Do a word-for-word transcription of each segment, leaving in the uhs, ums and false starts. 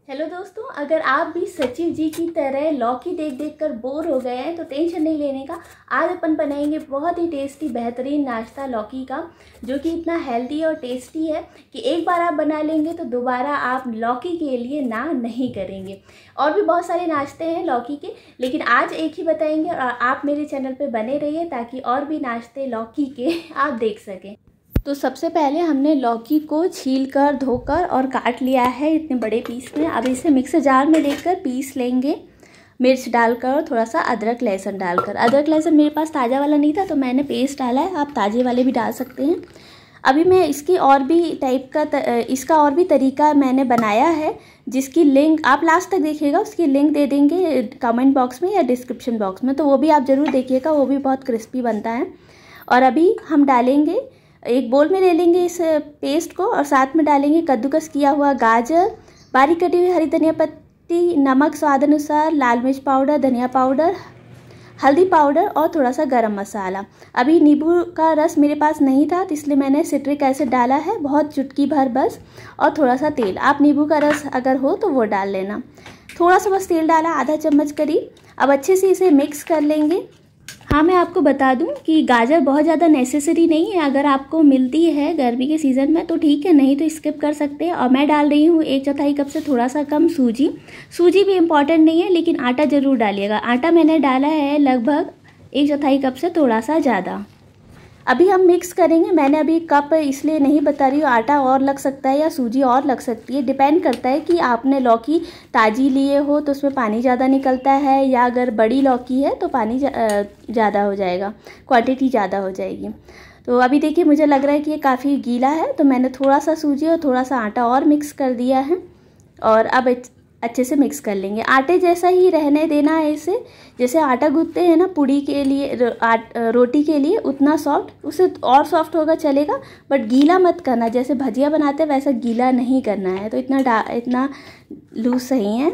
Hello दोस्तों, अगर आप भी सचिव जी की तरह लौकी देख देख कर बोर हो गए हैं तो टेंशन नहीं लेने का। आज अपन बनाएंगे बहुत ही टेस्टी बेहतरीन नाश्ता लौकी का, जो कि इतना हेल्दी और टेस्टी है कि एक बार आप बना लेंगे तो दोबारा आप लौकी के लिए ना नहीं करेंगे। और भी बहुत सारे नाश्ते हैं लौकी के, लेकिन आज एक ही बताएंगे और आप मेरे चैनल पर बने रहिए ताकि और भी नाश्ते लौकी के आप देख सकें। तो सबसे पहले हमने लौकी को छीलकर धोकर और काट लिया है इतने बड़े पीस में। अब इसे मिक्सर जार में लेकर पीस लेंगे, मिर्च डालकर और थोड़ा सा अदरक लहसुन डालकर। अदरक लहसुन मेरे पास ताज़ा वाला नहीं था तो मैंने पेस्ट डाला है, आप ताज़े वाले भी डाल सकते हैं। अभी मैं इसकी और भी टाइप का इसका और भी तरीका मैंने बनाया है, जिसकी लिंक आप लास्ट तक देखिएगा। उसकी लिंक दे देंगे कमेंट बॉक्स में या डिस्क्रिप्शन बॉक्स में, तो वो भी आप ज़रूर देखिएगा, वो भी बहुत क्रिस्पी बनता है। और अभी हम डालेंगे, एक बोल में ले लेंगे इस पेस्ट को और साथ में डालेंगे कद्दूकस किया हुआ गाजर, बारीक कटी हुई हरी धनिया पत्ती, नमक स्वाद अनुसार, लाल मिर्च पाउडर, धनिया पाउडर, हल्दी पाउडर और थोड़ा सा गरम मसाला। अभी नींबू का रस मेरे पास नहीं था तो इसलिए मैंने सिट्रिक एसिड डाला है, बहुत चुटकी भर बस, और थोड़ा सा तेल। आप नींबू का रस अगर हो तो वो डाल लेना। थोड़ा सा बस तेल डाला, आधा चम्मच करीब। अब अच्छे से इसे मिक्स कर लेंगे। हाँ, मैं आपको बता दूं कि गाजर बहुत ज़्यादा नेसेसरी नहीं है, अगर आपको मिलती है गर्मी के सीज़न में तो ठीक है, नहीं तो स्किप कर सकते हैं। और मैं डाल रही हूँ एक चौथाई कप से थोड़ा सा कम सूजी। सूजी भी इम्पॉर्टेंट नहीं है, लेकिन आटा ज़रूर डालिएगा। आटा मैंने डाला है लगभग एक चौथाई कप से थोड़ा सा ज़्यादा। अभी हम मिक्स करेंगे। मैंने अभी कप इसलिए नहीं बता रही हूँ, आटा और लग सकता है या सूजी और लग सकती है, डिपेंड करता है कि आपने लौकी ताज़ी लिए हो तो उसमें पानी ज़्यादा निकलता है, या अगर बड़ी लौकी है तो पानी ज़्यादा हो जाएगा, क्वांटिटी ज़्यादा हो जाएगी। तो अभी देखिए मुझे लग रहा है कि ये काफ़ी गीला है, तो मैंने थोड़ा सा सूजी और थोड़ा सा आटा और मिक्स कर दिया है। और अब अच्छे से मिक्स कर लेंगे। आटे जैसा ही रहने देना है इसे, जैसे आटा गूंथते हैं ना पूड़ी के लिए, रोटी के लिए, उतना सॉफ्ट, उससे और सॉफ्ट होगा चलेगा, बट गीला मत करना। जैसे भजिया बनाते हैं वैसा गीला नहीं करना है, तो इतना डा इतना लूज सही है।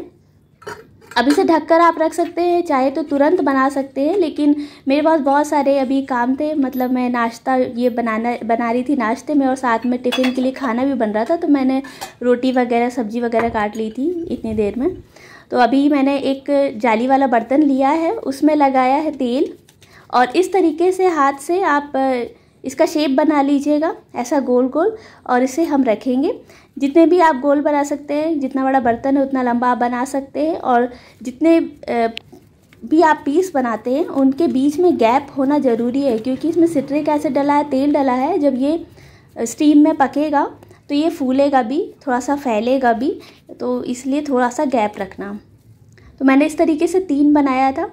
अब इसे ढककर आप रख सकते हैं, चाहे तो तुरंत बना सकते हैं, लेकिन मेरे पास बहुत सारे अभी काम थे, मतलब मैं नाश्ता ये बनाना बना रही थी नाश्ते में, और साथ में टिफ़िन के लिए खाना भी बन रहा था, तो मैंने रोटी वगैरह सब्जी वगैरह काट ली थी इतनी देर में। तो अभी मैंने एक जाली वाला बर्तन लिया है, उसमें लगाया है तेल, और इस तरीके से हाथ से आप इसका शेप बना लीजिएगा ऐसा गोल गोल, और इसे हम रखेंगे। जितने भी आप गोल बना सकते हैं, जितना बड़ा बर्तन है उतना लंबा आप बना सकते हैं, और जितने भी आप पीस बनाते हैं उनके बीच में गैप होना ज़रूरी है, क्योंकि इसमें सिट्रिक एसिड डला है, तेल डला है। जब ये स्टीम में पकेगा तो ये फूलेगा भी, थोड़ा सा फैलेगा भी, तो इसलिए थोड़ा सा गैप रखना। तो मैंने इस तरीके से तीन बनाया था,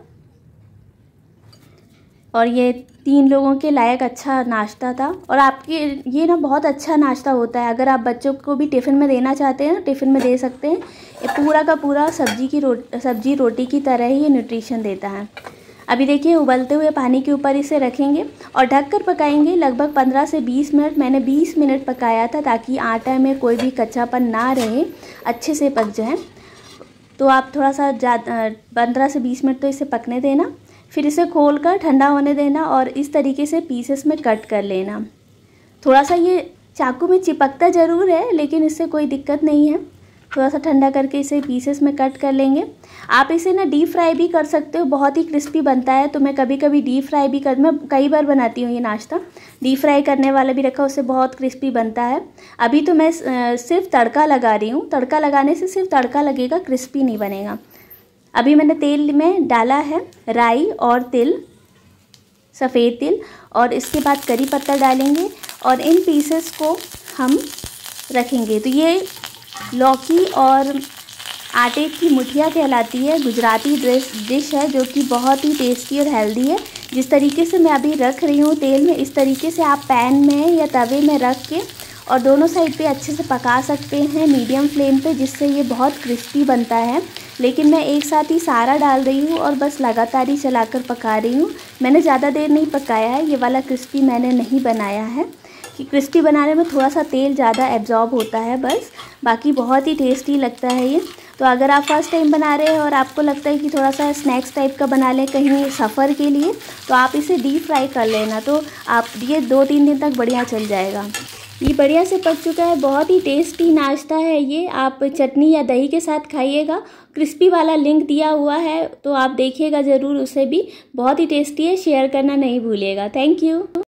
और ये तीन लोगों के लायक अच्छा नाश्ता था। और आपके ये ना बहुत अच्छा नाश्ता होता है, अगर आप बच्चों को भी टिफ़िन में देना चाहते हैं टिफ़िन में दे सकते हैं। ये पूरा का पूरा सब्जी की रोटी सब्जी रोटी की तरह ही ये न्यूट्रिशन देता है। अभी देखिए उबलते हुए पानी के ऊपर इसे रखेंगे और ढककर पकाएंगे लगभग पंद्रह से बीस मिनट। मैंने बीस मिनट पकाया था ताकि आटा में कोई भी कच्चापन ना रहे, अच्छे से पक जाए। तो आप थोड़ा सा ज़्यादा पंद्रह से बीस मिनट तो इसे पकने देना, फिर इसे खोलकर ठंडा होने देना और इस तरीके से पीसेस में कट कर लेना। थोड़ा सा ये चाकू में चिपकता ज़रूर है, लेकिन इससे कोई दिक्कत नहीं है। थोड़ा सा ठंडा करके इसे पीसेस में कट कर लेंगे। आप इसे ना डीप फ्राई भी कर सकते हो, बहुत ही क्रिस्पी बनता है। तो मैं कभी कभी डीप फ्राई भी कर मैं कई बार बनाती हूँ ये नाश्ता, डीप फ्राई करने वाला भी रखा, उससे बहुत क्रिस्पी बनता है। अभी तो मैं सिर्फ तड़का लगा रही हूँ, तड़का लगाने से सिर्फ तड़का लगेगा, क्रिस्पी नहीं बनेगा। अभी मैंने तेल में डाला है राई और तिल, सफ़ेद तिल, और इसके बाद करी पत्ता डालेंगे और इन पीसेस को हम रखेंगे। तो ये लौकी और आटे की मुठिया कहलाती है, गुजराती डिश डिश है जो कि बहुत ही टेस्टी और हेल्दी है। जिस तरीके से मैं अभी रख रही हूँ तेल में, इस तरीके से आप पैन में या तवे में रख के और दोनों साइड पे अच्छे से पका सकते हैं मीडियम फ्लेम पे, जिससे ये बहुत क्रिस्पी बनता है। लेकिन मैं एक साथ ही सारा डाल रही हूँ और बस लगातार ही चलाकर पका रही हूँ। मैंने ज़्यादा देर नहीं पकाया है, ये वाला क्रिस्पी मैंने नहीं बनाया है, कि क्रिस्पी बनाने में थोड़ा सा तेल ज़्यादा एब्जॉर्ब होता है बस, बाकी बहुत ही टेस्टी लगता है ये। तो अगर आप फर्स्ट टाइम बना रहे हैं और आपको लगता है कि थोड़ा सा स्नैक्स टाइप का बना लें कहीं सफ़र के लिए, तो आप इसे डीप फ्राई कर लेना, तो आप ये दो तीन दिन तक बढ़िया चल जाएगा। ये बढ़िया से पक चुका है। बहुत ही टेस्टी नाश्ता है ये। आप चटनी या दही के साथ खाइएगा। क्रिस्पी वाला लिंक दिया हुआ है तो आप देखिएगा ज़रूर उसे भी। बहुत ही टेस्टी है। शेयर करना नहीं भूलिएगा। Thank you.